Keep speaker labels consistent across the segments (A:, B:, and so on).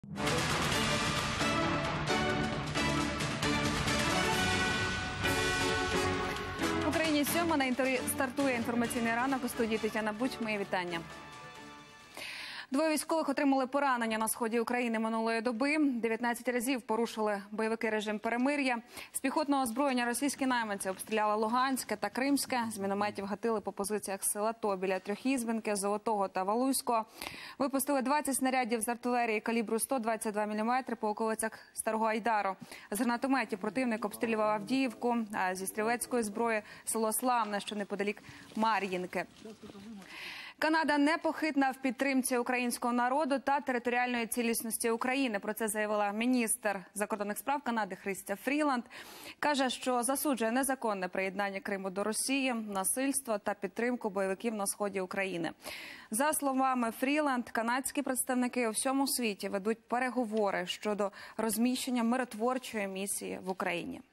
A: В Україні 7 на інтері стартує інформаційний ранок. У студії Тетяна Буч. Мої вітання. Двоє військових отримали поранення на сході України минулої доби. 19 разів порушили бойовики режим перемир'я. З піхотного озброєння російські найманці обстріляли Луганське та Кримське. З мінометів гатили по позиціях сил АТО біля Трьохізбинки, Золотого та Валуйського. Випустили 20 снарядів з артилерії калібру 122 мм по околицях Старого Айдару. З гранатометів противник обстрілював Авдіївку, а зі стрілецької зброї – село Славне, що неподалік Мар'їнки. Канада непохитна в підтримці українського народу та територіальної цілісності України. Про це заявила міністр закордонних справ Канади Христя Фріланд. Каже, що засуджує незаконне приєднання Криму до Росії, насильство та підтримку бойовиків на сході України. За словами Фріланд, канадські представники у всьому світі ведуть переговори щодо розміщення миротворчої місії в Україні.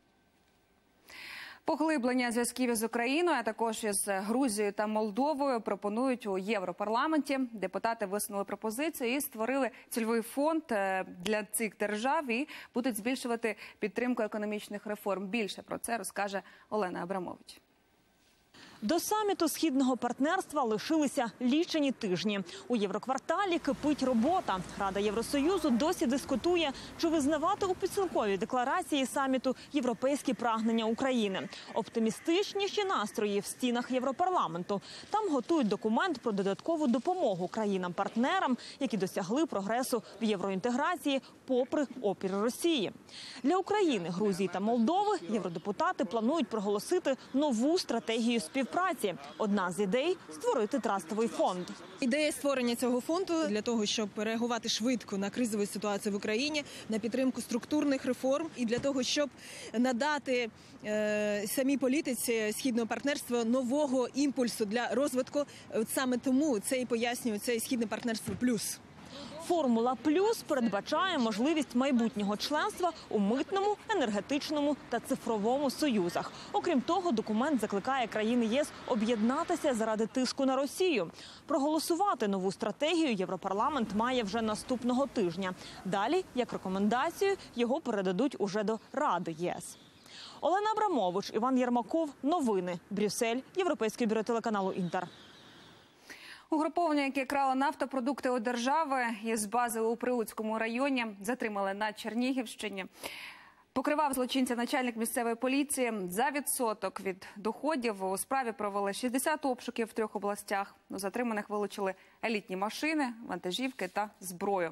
A: Поглиблення зв'язків із Україною, а також із Грузією та Молдовою пропонують у Європарламенті. Депутати висунули пропозицію і створили цільовий фонд для цих держав і будуть збільшувати підтримку економічних реформ. Більше про це розкаже Олена Абрамович.
B: До саміту Східного партнерства лишилися лічені тижні. У Єврокварталі кипить робота. Рада Євросоюзу досі дискутує, чи визнавати у підсумковій декларації саміту європейські прагнення України. Оптимістичніші настрої в стінах Європарламенту. Там готують документ про додаткову допомогу країнам-партнерам, які досягли прогресу в євроінтеграції попри опір Росії. Для України, Грузії та Молдови євродепутати планують проголосити нову стратегію співпраці. Одна з ідей – створити трастовий фонд.
C: Ідея створення цього фонду для того, щоб реагувати швидко на кризову ситуацію в Україні, на підтримку структурних реформ і для того, щоб надати самій політиці Східного партнерства нового імпульсу для розвитку. Саме тому це і пояснює цей Східне партнерство плюс.
B: Формула «Плюс» передбачає можливість майбутнього членства у митному, енергетичному та цифровому союзах. Окрім того, документ закликає країни ЄС об'єднатися заради тиску на Росію. Проголосувати нову стратегію Європарламент має вже наступного тижня. Далі, як рекомендацію, його передадуть уже до Ради ЄС. Олена Абрамович, Іван Єрмаков. Новини. Брюссель. Європейське бюро телеканалу «Інтер».
A: Угруповання, яке крало нафтопродукти у держави із бази у Прилуцькому районі, затримали на Чернігівщині. Покривав злочинця начальник місцевої поліції. За відсоток від доходів у справі провели 60 обшуків в 3 областях. У затриманих вилучили елітні машини, вантажівки та зброю.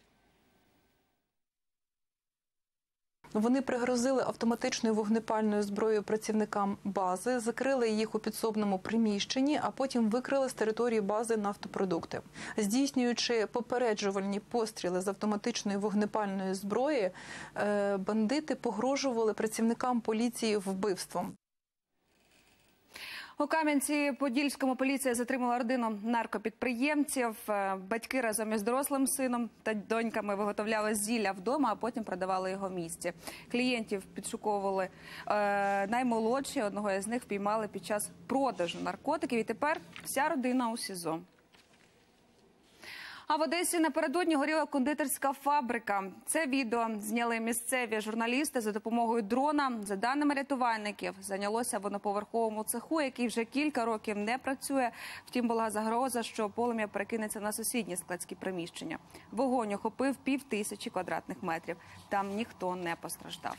D: Вони пригрозили автоматичною вогнепальною зброєю працівникам бази, закрили їх у підсобному приміщенні, а потім викрили з території бази нафтопродукти. Здійснюючи попереджувальні постріли з автоматичної вогнепальної зброї, бандити погрожували працівникам поліції вбивством.
A: У Кам'янці-Подільському поліція затримала родину наркопідприємців. Батьки разом із дорослим сином та доньками виготовляли зілля вдома, а потім продавали його в місті. Клієнтів підшуковували наймолодші, одного із них впіймали під час продажу наркотиків. І тепер вся родина у СІЗО. А в Одесі напередодні горіла кондитерська фабрика. Це відео зняли місцеві журналісти за допомогою дрона. За даними рятувальників, зайнялося в одноповерховому цеху, який вже кілька років не працює. Втім, була загроза, що полум'я перекинеться на сусідні складські приміщення. Вогонь охопив 5000 квадратних метрів. Там ніхто не постраждав.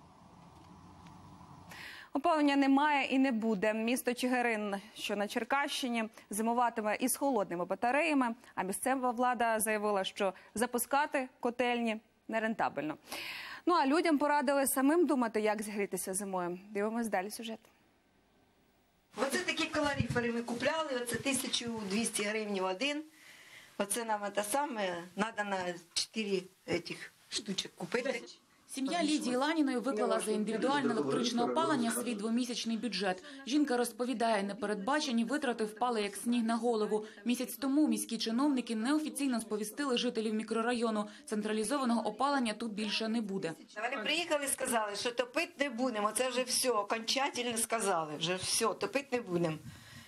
A: Опалення немає і не буде. Місто Чигирин, що на Черкащині, зимуватиме із холодними батареями, а місцева влада заявила, що запускати котельні нерентабельно. Ну а людям порадили самим думати, як зігрітися зимою. Дивимось далі сюжет.
E: Оце такі калорифери ми купляли, оце 1200 гривень один. Оце нам це саме, треба на 4 цих штучок купити.
F: Сім'я Лідії Ланіної виклала за індивідуальне електричне опалення свій 2-місячний бюджет. Жінка розповідає, непередбачені витрати впали як сніг на голову. Місяць тому міські чиновники неофіційно сповістили жителів мікрорайону. Централізованого опалення тут більше не буде.
E: Вони приїхали і сказали, що топити не будемо. Це вже все, окончательно сказали. Вже все, топити не будемо.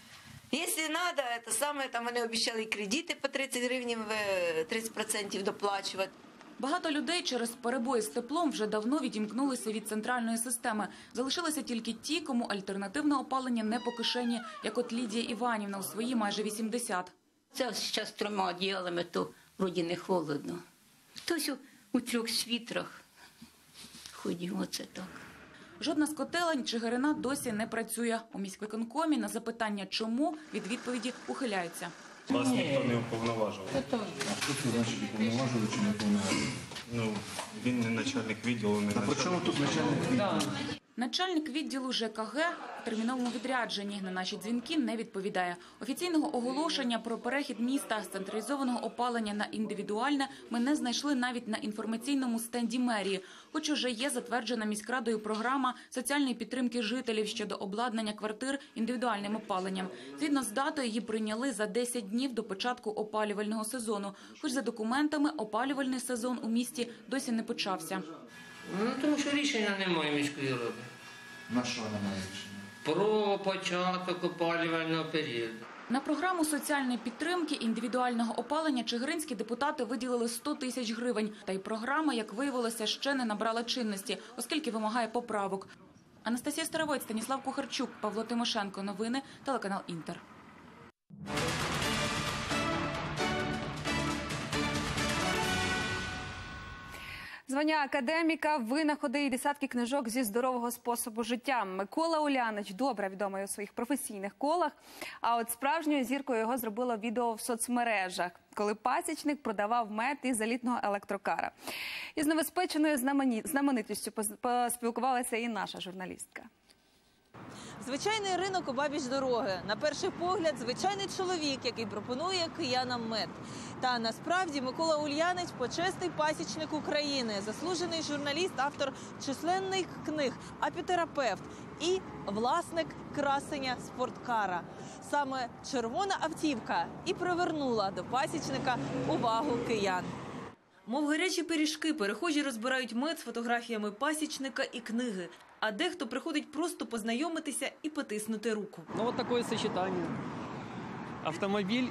E: Якщо треба, там вони обіцяли кредити по 30 гривень, 30% доплачувати.
F: Багато людей через перебої з теплом вже давно відімкнулися від центральної системи. Залишилися тільки ті, кому альтернативне опалення не по кишені, як от Лідія Іванівна у свої майже 80.
G: Це зараз 3 одіялами, то вроді не холодно. Хтось у 3 світрах ходить, оце так.
F: Жодна з котелень Чигирина досі не працює. У міськвиконкомі на запитання «чому?» від відповіді ухиляються.
H: Вас ніхто не уповноважував.
I: А що це значить уповноважили чи не уповноважили?
H: Ну, він не начальник відділу, не начальник.
I: При чому тут начальник відділу?
F: Начальник відділу ЖКГ в терміновому відрядженні на наші дзвінки не відповідає. Офіційного оголошення про перехід міста з централізованого опалення на індивідуальне ми не знайшли навіть на інформаційному стенді мерії. Хоч уже є затверджена міськрадою програма соціальної підтримки жителів щодо обладнання квартир індивідуальним опаленням. Згідно з датою її прийняли за 10 днів до початку опалювального сезону. Хоч за документами опалювальний сезон у місті досі не почався.
J: Ну, тому що рішення немає міської ради.
I: На що немає рішення?
J: Про початок опалювального періоду.
F: На програму соціальної підтримки індивідуального опалення чигиринські депутати виділили 100 тисяч гривень. Та й програма, як виявилося, ще не набрала чинності, оскільки вимагає поправок. Анастасія Старовойць, Станіслав Кухарчук, Павло Тимошенко. Новини, телеканал «Інтер».
A: Звання академіка, винаходи і десятки книжок зі здорового способу життя. Микола Улянич добре відомий у своїх професійних колах, а от справжньою зіркою його зробило відео в соцмережах, коли пасічник продавав мед із елітного електрокара. Із новоспеченою знаменитістю поспілкувалася і наша журналістка.
B: Звичайний ринок обабіч дороги. На перший погляд, звичайний чоловік, який пропонує киянам мед. Та насправді Микола Ульянич – почесний пасічник України, заслужений журналіст, автор численних книг, апітерапевт і власник красення спорткара. Саме червона автівка і привернула до пасічника увагу киян. Мов гарячі пиріжки, перехожі розбирають мед з фотографіями пасічника і книги. А дехто приходить просто познайомитися і потиснути руку.
K: Ну, вот такое сочетание. Автомобиль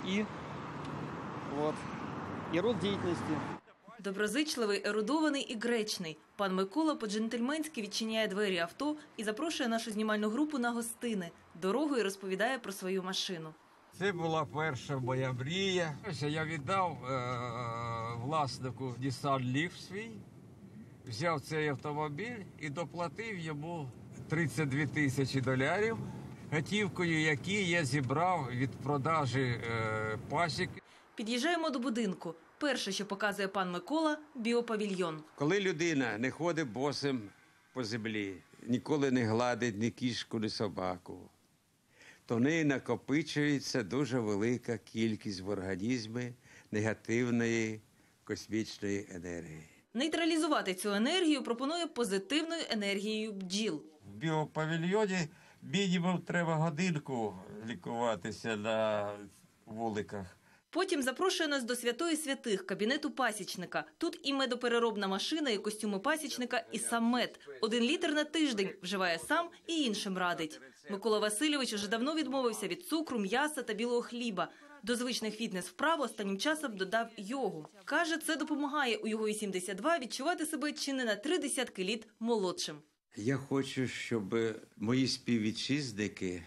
K: и род деятельности.
B: Доброзичливий, ерудований і гречний. Пан Микола по-джентльменськи відчиняє двері авто і запрошує нашу знімальну групу на гостини. Дорогою розповідає про свою машину.
L: Це була перша моя мрія. Я віддав власнику Nissan Leaf свій, взяв цей автомобіль і доплатив йому $32 тисячі, готівкою, які я зібрав від продажі пасік.
B: Під'їжджаємо до будинку. Перше, що показує пан Микола – біопавільйон.
L: Коли людина не ходить босим по землі, ніколи не гладить ні кішку, ні собаку, то в неї накопичується дуже велика кількість в організмі негативної космічної енергії.
B: Нейтралізувати цю енергію пропонує позитивною енергією бджіл.
L: В біопавільйоні мінімум треба годинку лікуватися на вуликах.
B: Потім запрошує нас до святої святих – кабінету пасічника. Тут і медопереробна машина, і костюми пасічника, і сам мед. 1 літр на тиждень вживає сам і іншим радить. Микола Васильович уже давно відмовився від цукру, м'яса та білого хліба. До звичних фітнес-вправ останнім часом додав йогу. Каже, це допомагає у його 82 відчувати себе чи не на 30 літ молодшим.
L: Я хочу, щоб мої співвітчизники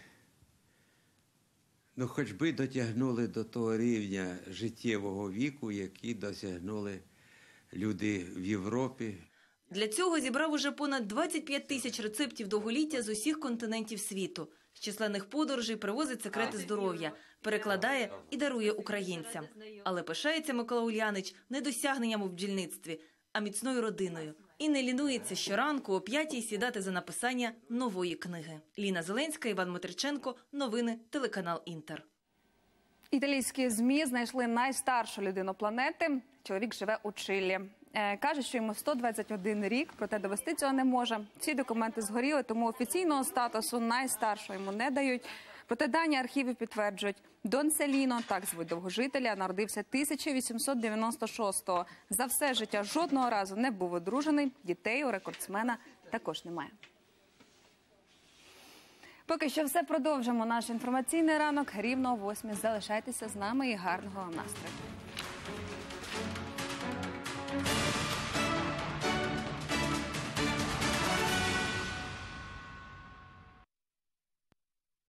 L: хоч би дотягнули до того рівня життєвого віку, який досягнули люди в Європі.
B: Для цього зібрав уже понад 25 тисяч рецептів довголіття з усіх континентів світу. З численних подорожей привозить секрети здоров'я, перекладає і дарує українцям. Але пишається Микола Ульянич не досягненням у бджільництві, а міцною родиною. І не лінується щоранку о 5-й сідати за написання нової книги. Ліна Зеленська, Іван Митриченко. Новини, телеканал «Інтер».
A: Італійські ЗМІ знайшли найстаршу людину планети. Чоловік живе у Чилі. Каже, що йому 121 рік, проте довести цього не може. Всі документи згоріли, тому офіційного статусу найстаршого йому не дають. Проте дані архівів підтверджують. Дон Селіно, так звуть довгожителя, народився 1896-го. За все життя жодного разу не був одружений. Дітей у рекордсмена також немає. Поки що все, продовжимо наш інформаційний ранок рівно о 8:00. Залишайтеся з нами і гарного вам настрою.